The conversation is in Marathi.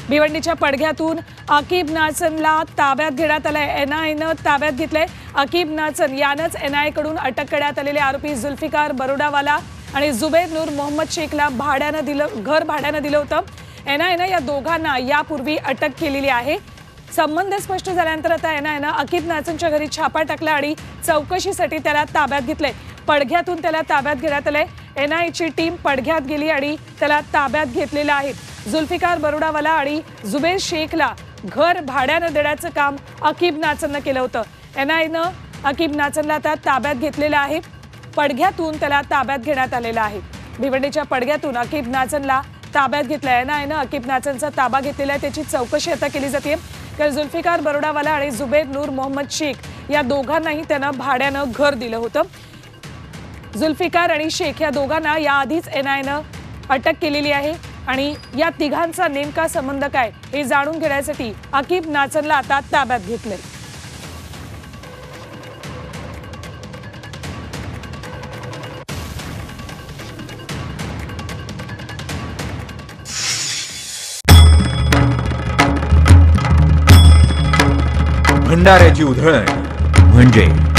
भिवंडीच्या पडघ्यातून अकीब नाचनला ताब्यात घेण्यात आलंय। एनआयनं ताब्यात घेतलंय। अकीब नाचन यानंच एनआय कडून अटक करण्यात आलेले आरोपी जुल्फिकार बरोडावाला आणि जुबेर नूर मोहम्मद शेखला घर भाड्यानं दिलं होतं। एनआयनं या दोघांना यापूर्वी अटक केलेली आहे। संबंध स्पष्ट झाल्यानंतर आता एनआयनं अकीब नाचनच्या घरी छापा टाकला आणि चौकशीसाठी त्याला ताब्यात घेतलंय। पडघ्यातून त्याला ताब्यात घेण्यात आलंय। एनआयची टीम पडघ्यात गेली आणि त्याला ताब्यात घेतलेलं आहे। जुल्फिकार बरोडावाला आणि जुबेर शेखला घर भाड्यानं देण्याचं काम अकीब नाचननं केलं होतं। एनआयनं अकीब नाचनला आता ताब्यात घेतलेलं आहे। पडघ्यातून त्याला ताब्यात घेण्यात आलेलं आहे। भिवंडीच्या पडघ्यातून अकीब नाचनला ताब्यात घेतलंय। एनआयनं अकीब नाचनचा ताबा घेतलेला आहे। त्याची चौकशी आता केली जाते। तर जुल्फिकार बरोडावाला आणि जुबेर नूर मोहम्मद शेख या दोघांनाही त्यानं भाड्यानं घर दिलं होतं। जुल्फिकार आणि शेख या दोघांना याआधीच एनआयनं अटक केलेली आहे आणि या तिघांचा नेमका संबंध काय हे जाणून घेण्यासाठी अकीब नाचनला आता ताब्यात घेतलंय। भंडाऱ्याची उधळण म्हणजे